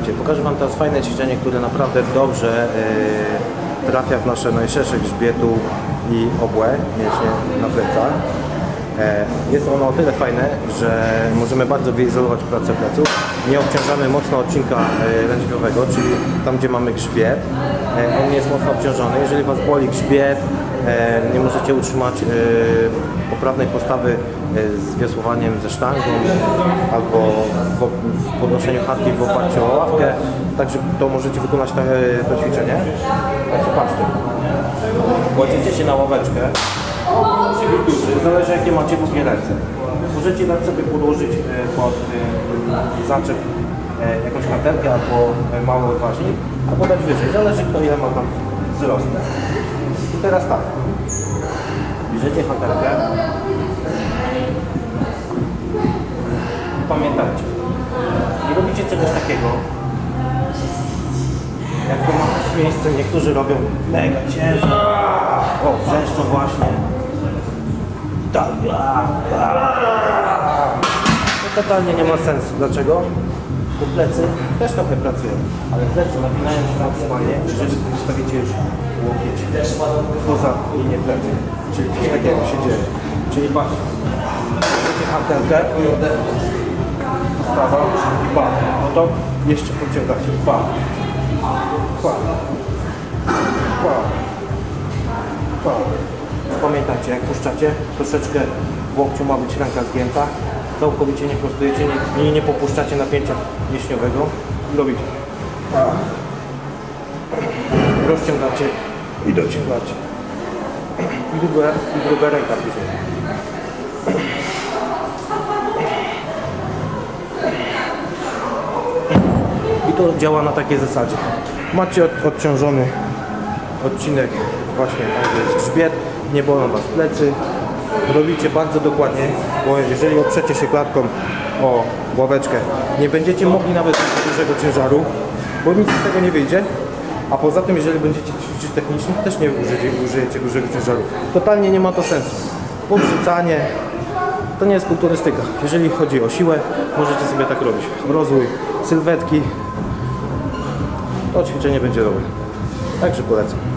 Słuchajcie, pokażę Wam teraz fajne ćwiczenie, które naprawdę dobrze trafia w nasze najszersze grzbietu i obłe, mięśnie na plecach. Jest ono o tyle fajne, że możemy bardzo wyizolować pracę pleców. Nie obciążamy mocno odcinka lędźwiowego, czyli tam, gdzie mamy grzbiet. On nie jest mocno obciążony. Jeżeli Was boli grzbiet, nie możecie utrzymać poprawnej postawy z wiosłowaniem ze sztangą albo w podnoszeniu chatki w oparciu o ławkę, także to możecie wykonać to ćwiczenie. Także patrzcie, kładziecie się na ławeczkę, zależy jakie macie długie ręce. Możecie dać sobie podłożyć pod zaczep jakąś hantelkę albo mały odważnik, albo dać wyżej, zależy kto ile ma tam wzrost. I teraz tak, bierzecie hantelkę. Pamiętajcie, nie robicie czegoś takiego, jak to ma miejsce, niektórzy robią mega ciężko, o, wrzeszczą właśnie, tak, to totalnie nie ma sensu. Dlaczego? Bo plecy też trochę pracują, ale plecy napinają się maksymalnie, jeżeli ustawicie już łokieć poza linię plecy, czyli coś takiego się dzieje, czyli patrzcie, bierzecie hantelkę, stawa i bam. No to jeszcze pociągacie. Bam. Bam. Bam. Bam. Pamiętajcie, jak puszczacie, troszeczkę w łokciu ma być ręka zgięta. Całkowicie nie prostujecie i nie popuszczacie napięcia mięśniowego. I robicie. Rozciągacie i dociągacie. I druga ręka później. I to działa na takiej zasadzie. Macie odciążony odcinek właśnie tam, gdzie jest grzbiet, nie bolą Was plecy. Robicie bardzo dokładnie, bo jeżeli oprzecie się klatką o ławeczkę, nie będziecie mogli nawet dużego ciężaru, bo nic z tego nie wyjdzie. A poza tym, jeżeli będziecie ćwiczyć technicznie, też nie użyjecie dużego ciężaru. Totalnie nie ma to sensu. Podrzucanie to nie jest kulturystyka. Jeżeli chodzi o siłę, możecie sobie tak robić. Rozwój sylwetki, to ćwiczenie będzie dobre. Także polecam.